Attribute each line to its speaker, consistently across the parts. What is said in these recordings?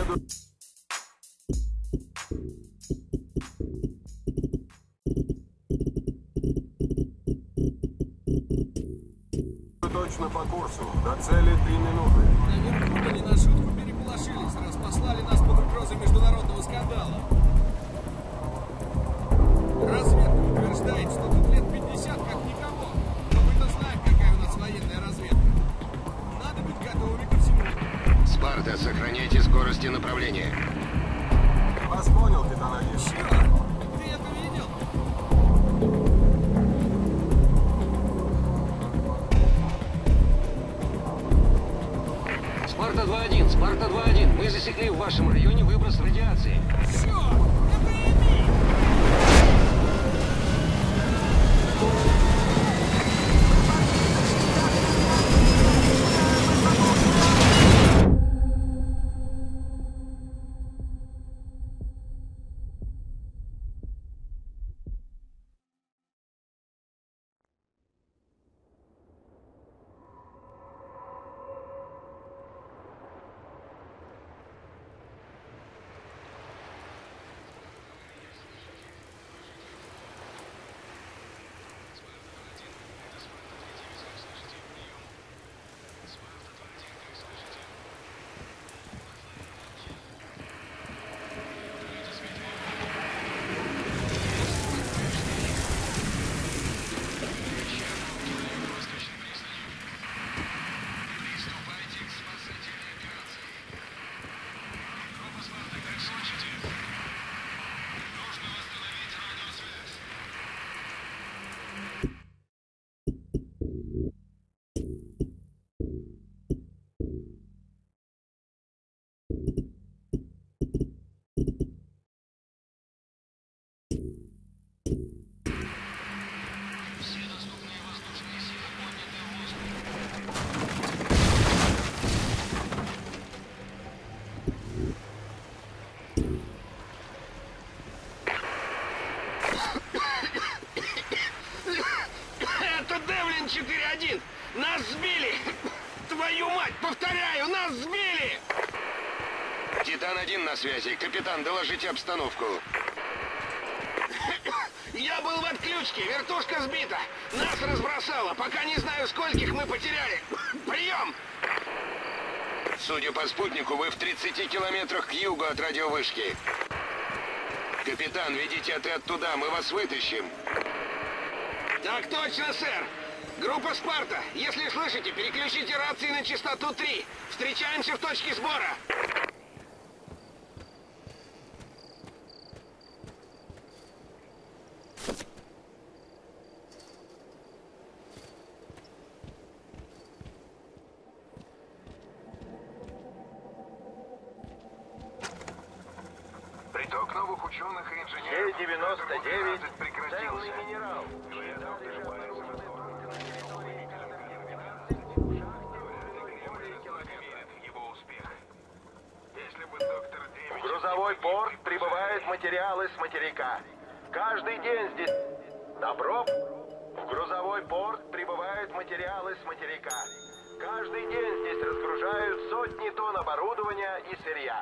Speaker 1: Точно по курсу. До цели 3 минуты.
Speaker 2: Наверное, они на шутку переполошились, раз послали нас под угрозой международного скандала. Разведка утверждает, что тут лет 50 как никого. Но мы-то знаем, какая у нас военная разведка. Надо быть готовыми ко всему.
Speaker 3: Спарта, сохраняйте скорость и направление.
Speaker 1: Вас понял, капитан Один.
Speaker 2: Черт! Ты это видел?
Speaker 3: Спарта 2-1, Спарта 2-1. Мы засекли в вашем районе выброс радиации.
Speaker 2: Черт! Это Эми!
Speaker 3: Это Девлин 4-1! Нас сбили! Твою мать, повторяю, нас сбили! Титан-1 на связи. Капитан, доложите обстановку. Я был в отключке, вертушка сбита. Нас разбросало, пока не знаю, скольких мы потеряли. Прием! Судя по спутнику, вы в 30 километрах к югу от радиовышки. Капитан, ведите отряд туда, мы вас вытащим. Так точно, сэр. Группа «Спарта», если слышите, переключите рации на частоту 3. Встречаемся в точке сбора.
Speaker 1: Приток новых ученых и инженеров.
Speaker 4: Е-99
Speaker 1: прекратился.
Speaker 4: минерал. В грузовой порт прибывают материалы с материка. Каждый день здесь... Добро? В грузовой порт прибывают материалы с материка. Каждый день здесь разгружают сотни тонн оборудования и сырья.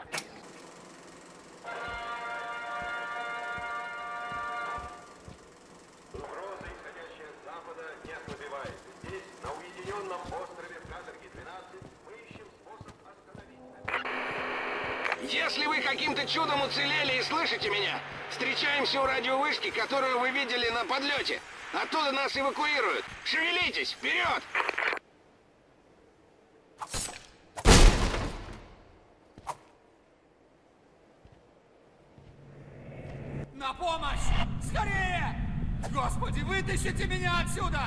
Speaker 4: Угроза, исходящая с запада, не ослабевает. Здесь, на уединенном острове в Каторге-12, мы ищем способ остановить.
Speaker 3: Если вы каким-то чудом уцелели и слышите меня, встречаемся у радиовышки, которую вы видели на подлете. Оттуда нас эвакуируют. Шевелитесь, вперед!
Speaker 2: На помощь! Скорее! Господи, вытащите меня отсюда!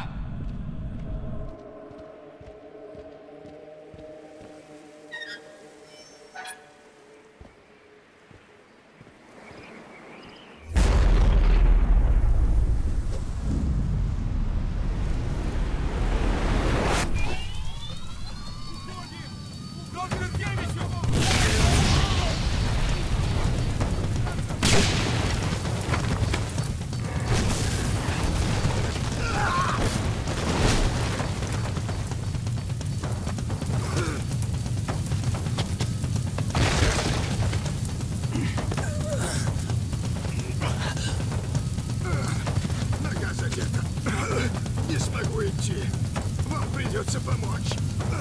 Speaker 5: идти. Вам придется помочь.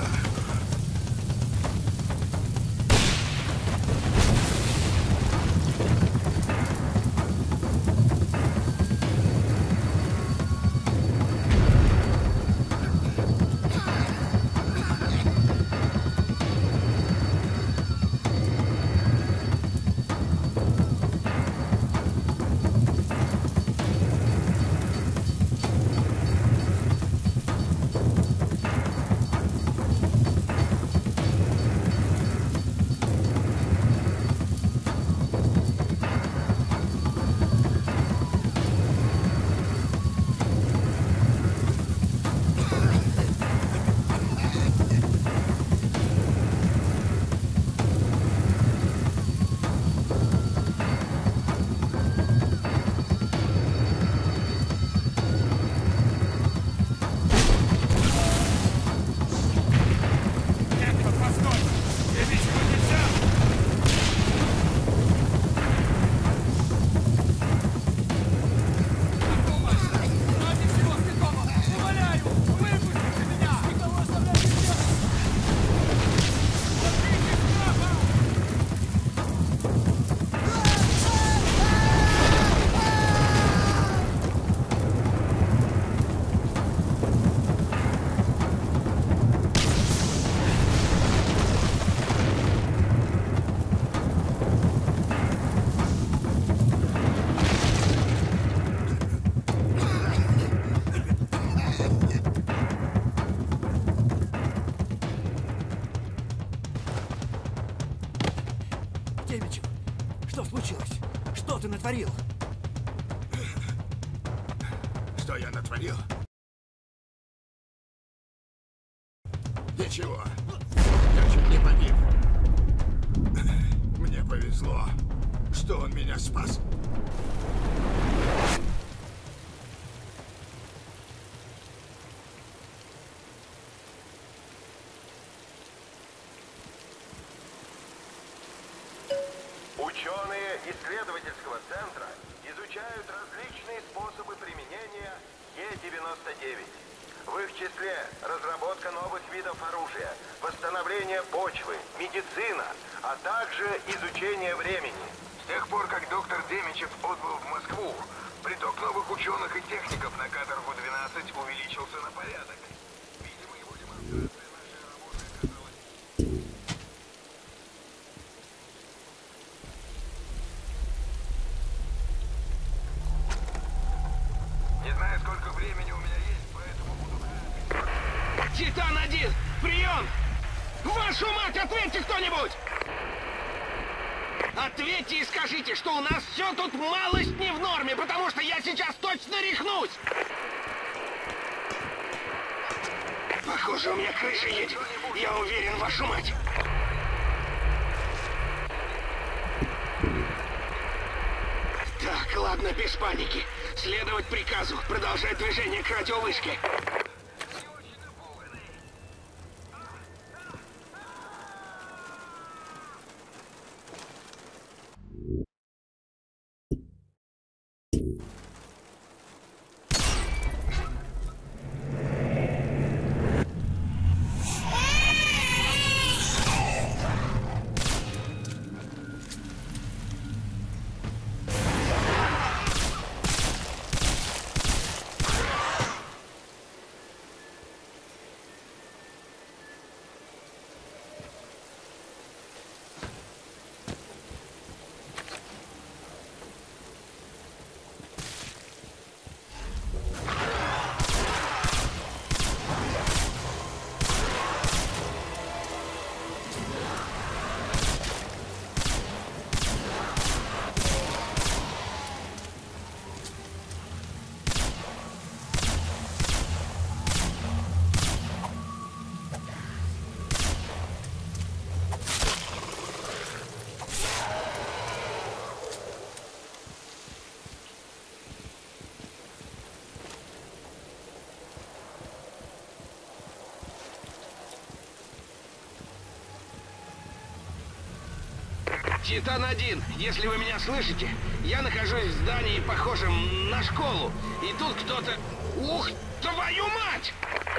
Speaker 6: Демичев, что случилось? Что ты натворил?
Speaker 5: Что я натворил? Ничего. Я чуть не погиб. Мне повезло, что он меня спас.
Speaker 4: Ученые исследовательского центра изучают различные способы применения Е-99. В их числе разработка новых видов оружия, восстановление почвы, медицина, а также изучение времени.
Speaker 7: С тех пор, как доктор Демичев отбыл в Москву, приток новых ученых и техников на каторгу-12 увеличился на порядок. Видимо, его демонстрация нашей работы оказалась... Не знаю, сколько времени у меня есть, поэтому буду краток.
Speaker 3: Титан-1! Прием! Вашу мать, ответьте кто-нибудь! Ответьте и скажите, что у нас все тут малость не в норме, потому что я сейчас точно рехнусь! Похоже, у меня крыша едет. Я уверен, вашу мать. Так, ладно, без паники. Следовать приказу. Продолжать движение к радиовышке. Титан-1, если вы меня слышите, я нахожусь в здании, похожем на школу. И тут кто-то... Ух, твою мать!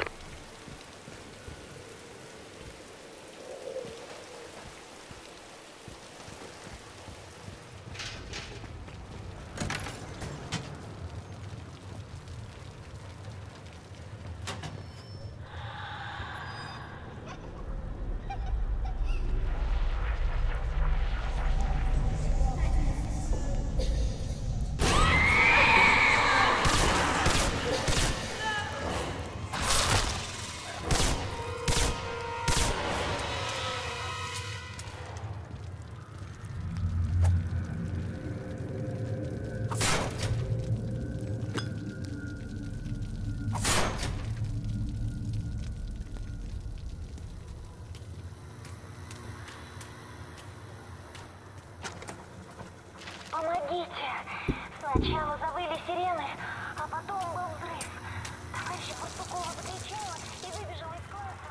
Speaker 8: Помогите! Сначала завыли сирены, а потом был взрыв. Товарищ Пастухова закричала и выбежала из класса.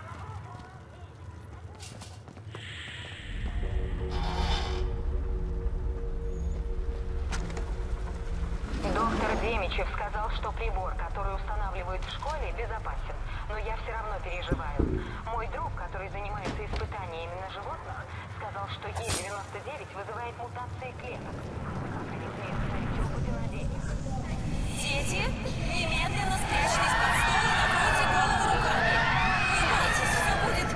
Speaker 8: Доктор Демичев сказал, что прибор, который устанавливают в школе, безопасен. Но я все равно переживаю. Мой друг, который занимается испытаниями на животных, сказал, что Е-99 вызывает мутации клеток. Как они смеют ставить опыты на детях?
Speaker 9: Дети, немедленно спрячьтесь под стол и накройте голову руками. Не бойтесь, все будет...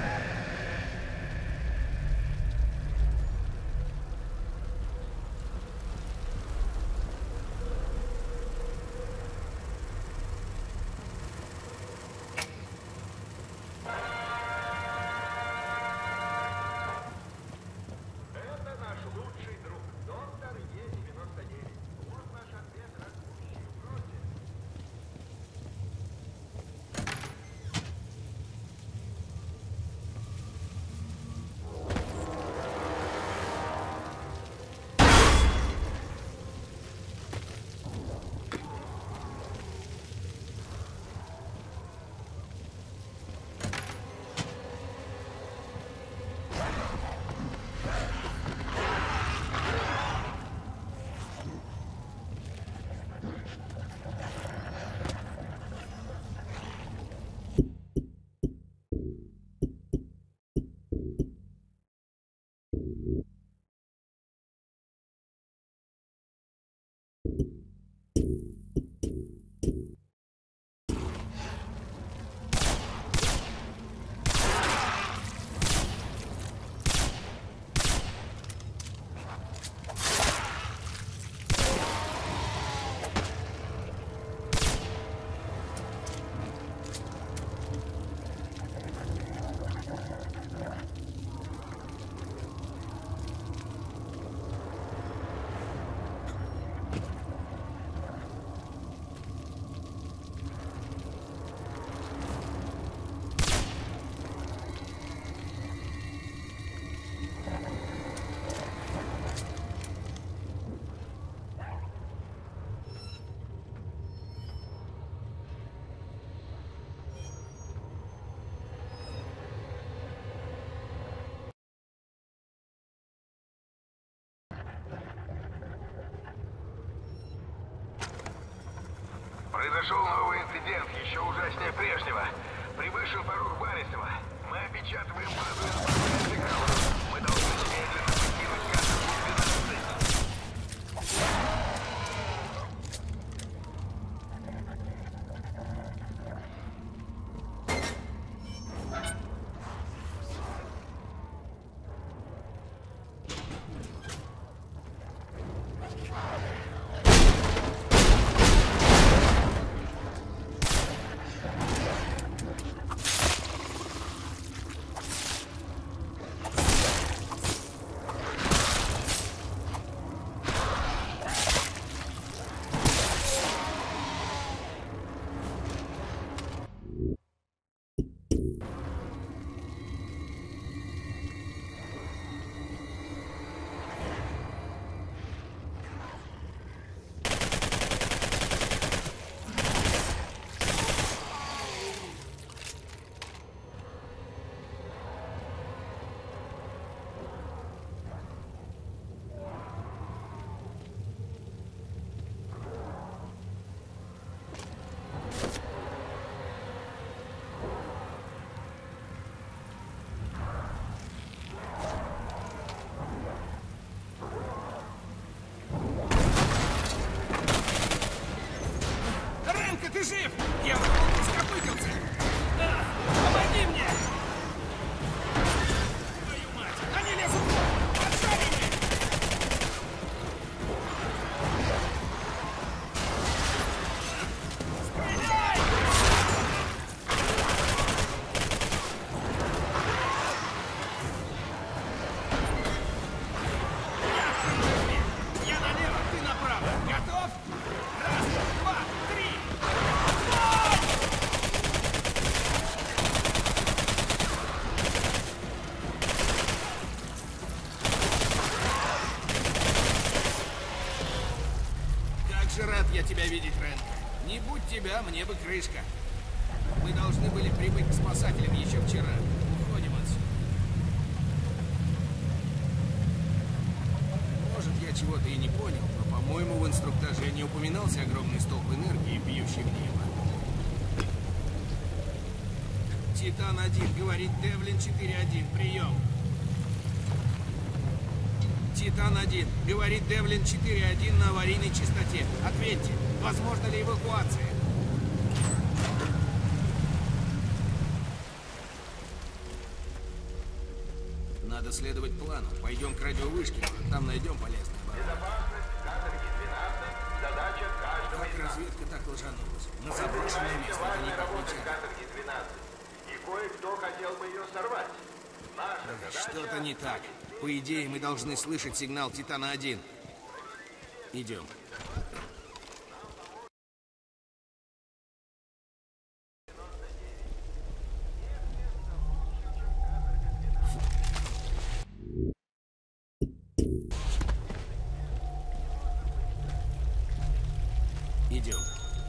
Speaker 7: Произошел новый инцидент, еще ужаснее прежнего. Превышен порог Барисова. Мы опечатываем базу информации. Мы должны немедленно покинуть кафедру 12.
Speaker 2: ты жив! Я скопытился! Да, помоги мне! Твою мать! Они лезут в воду! Поджарены! Стреляй! Я налево, ты направо! Готов? Раз, два, три! Как же рад я тебя видеть, Рэнк. Не будь тебя, мне бы крышка. Мы должны были прибыть к спасателям еще вчера. Уходим отсюда. Может, я чего-то и не понял, но, по-моему, в инструктаже не упоминался огромный столб энергии, бьющий в небо. Титан-1, говорит Девлин 4-1, прием. Титан-1, говорит Девлин 4-1 на аварийной частоте. Ответьте, возможно ли эвакуация? Надо следовать плану. Пойдем к радиовышке, там найдем полезное оборудование.
Speaker 4: Безопасность каторги 12. Задача каждого
Speaker 2: Как
Speaker 4: из нас.
Speaker 2: разведка так ложанулась? На
Speaker 4: Мы
Speaker 2: заброшенное
Speaker 4: занимаемся
Speaker 2: место, это
Speaker 4: важной
Speaker 2: никак не
Speaker 4: работой
Speaker 2: тянет.
Speaker 4: каторги 12. И кое-кто хотел бы ее сорвать. Наша задача...
Speaker 2: Что-то не так. По идее, мы должны слышать сигнал Титана-1. Идем. Идем.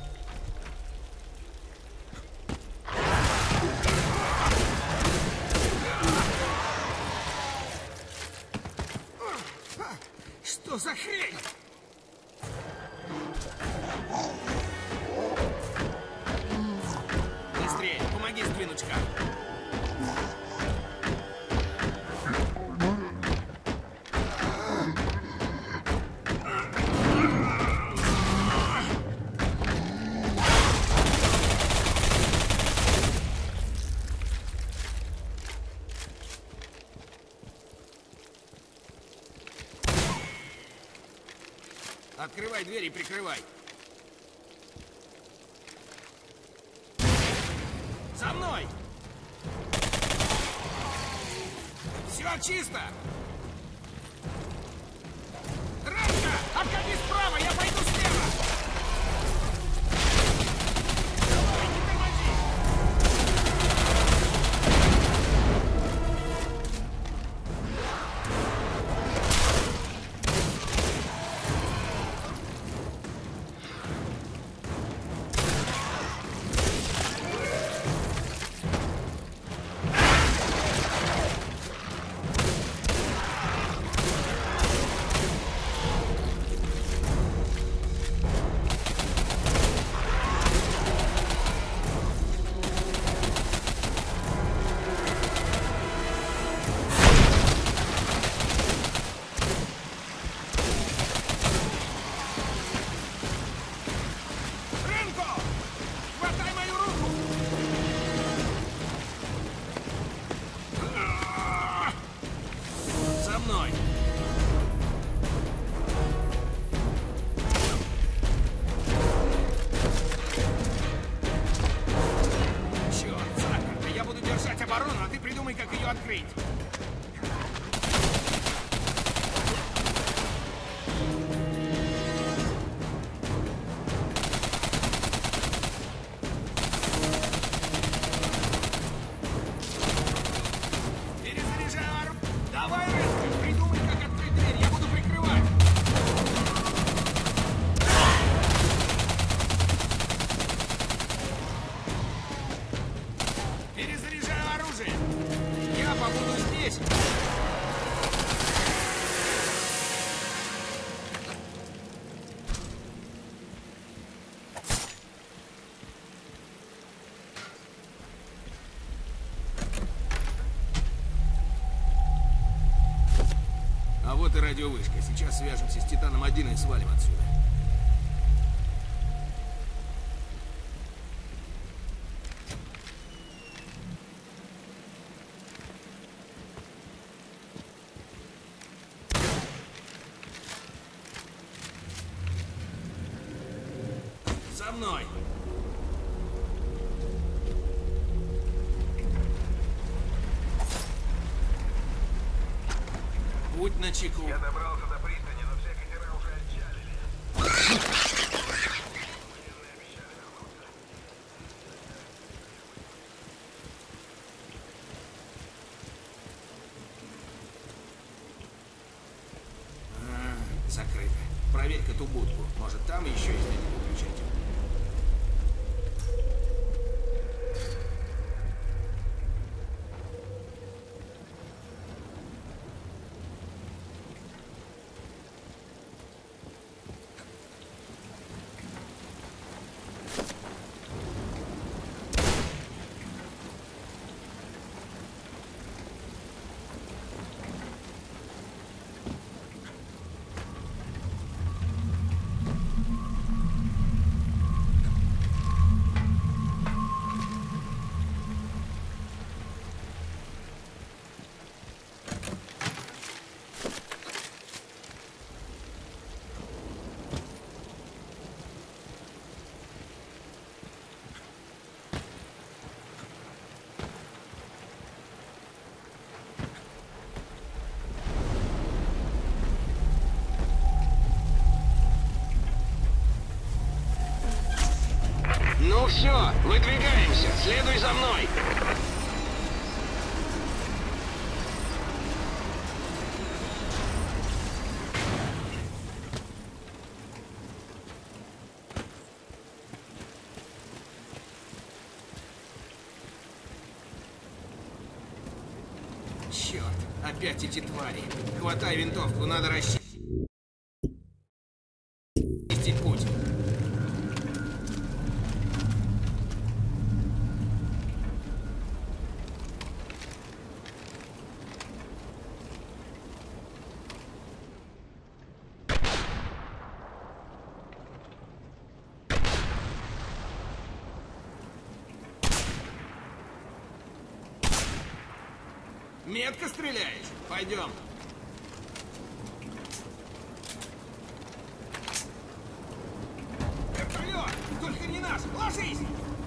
Speaker 2: Что за хрень? Быстрее, помоги сдвинуть шкаф. Открывай дверь и прикрывай. За мной! Все чисто! Ранка! Отходи справа, я пойду слева! Давай, не тормози! открыть. Перезаряжаю арм. Давай, Рэнк, придумай, как открыть дверь. Я буду прикрывать. Перезаряжаю оружие. Я побуду здесь. А вот и радиовышка. Сейчас свяжемся с Титаном-1 и свалим отсюда. мной! Путь на чеку.
Speaker 7: Я добрался до пристани, но все катера уже отчалили.
Speaker 2: Закрыто. Проверь-ка ту будку. Может, там еще есть один выключатель.
Speaker 3: Ну все, выдвигаемся. Следуй за мной.
Speaker 2: Черт, опять эти твари. Хватай винтовку, надо расчистить путь. Метко стреляешь? Пойдем. Вертолет! Только не наш! Ложись!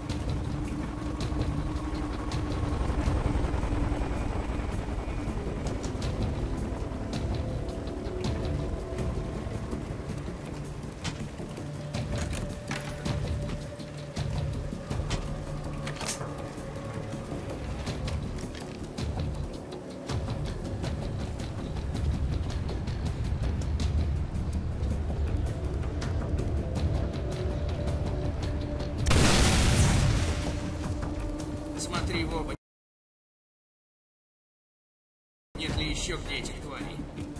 Speaker 2: Смотри в оба. Нет ли еще где этих тварей?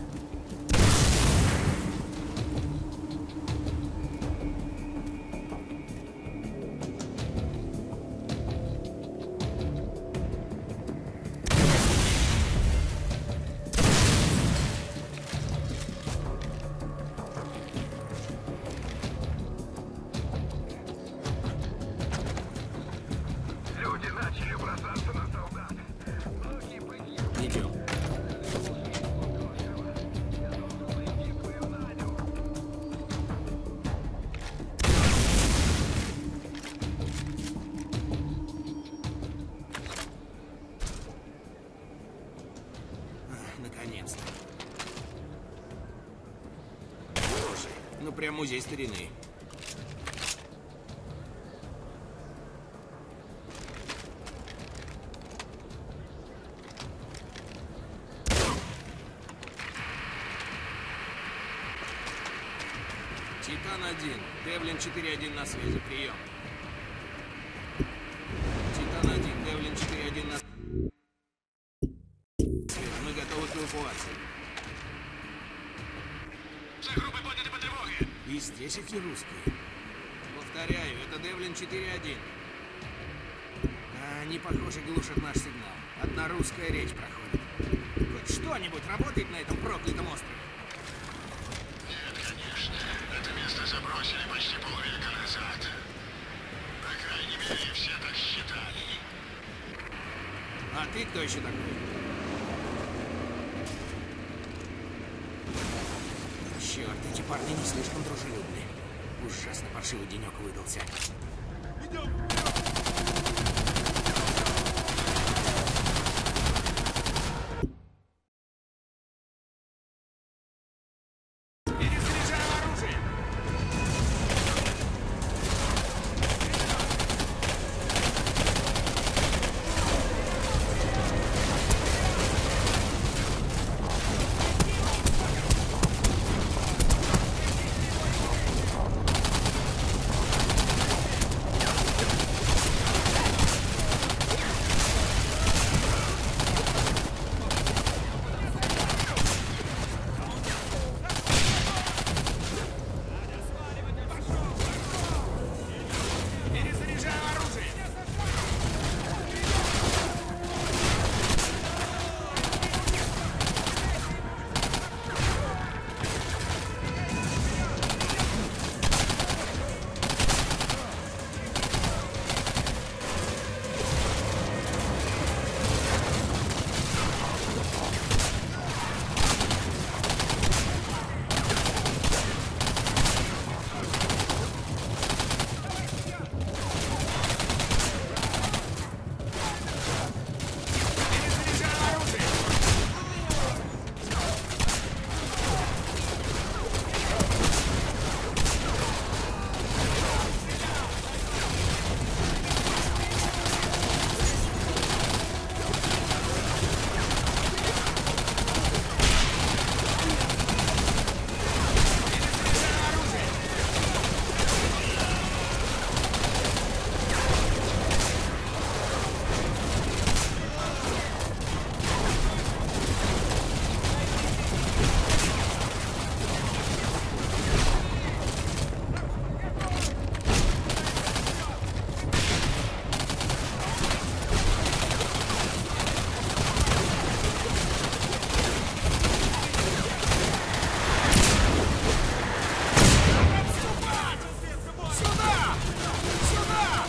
Speaker 7: Люди начали бросаться на солдат. Многие погибли.
Speaker 2: Идем.
Speaker 7: Я должен найти свою Надю.
Speaker 2: Наконец-то. Слушай, ну прям музей старины. Титан-1. Девлин 4-1 на связи. Прием. Титан-1. Девлин 4-1 на связи. Мы готовы к эвакуации.
Speaker 3: Все группы подняты по тревоге.
Speaker 2: И здесь эти русские. Повторяю, это Девлин 4-1. Они, похоже, глушат наш сигнал. Одна русская речь проходит. Хоть что-нибудь работает на этом проклятом острове?
Speaker 7: Нет, конечно. Это место забросили почти полвека назад. По крайней мере, все так считали.
Speaker 2: А ты кто еще такой? Черт, эти парни не слишком дружелюбны. Ужасно паршивый денек выдался. Перезаряжаю оружие! Перезаряжаю оружие! Перезаряжаю оружие! Перезаряжаю оружие! Сюда! Сюда!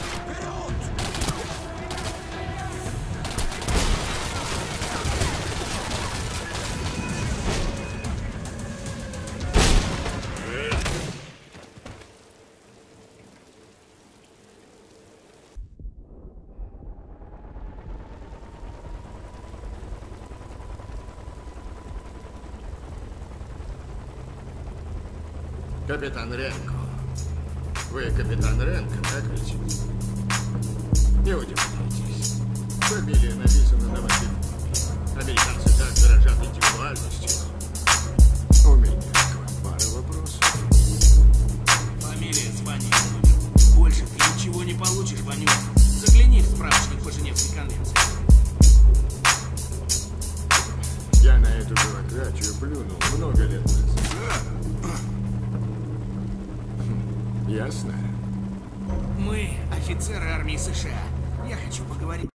Speaker 5: Капитан Ренко. Вы капитан Ренко, так ведь? Не удивляйтесь. Фамилия написана на вашей форме. Американцы так дорожат индивидуальностью. У меня к вам пара вопросов.
Speaker 2: Фамилия, звание, номер. Больше ты ничего не получишь, Ванюк. Загляни в справочник по Женевской конвенции.
Speaker 5: Я на эту бюрократию плюнул много лет назад. Ясно?
Speaker 2: Мы офицеры армии США. Я хочу поговорить.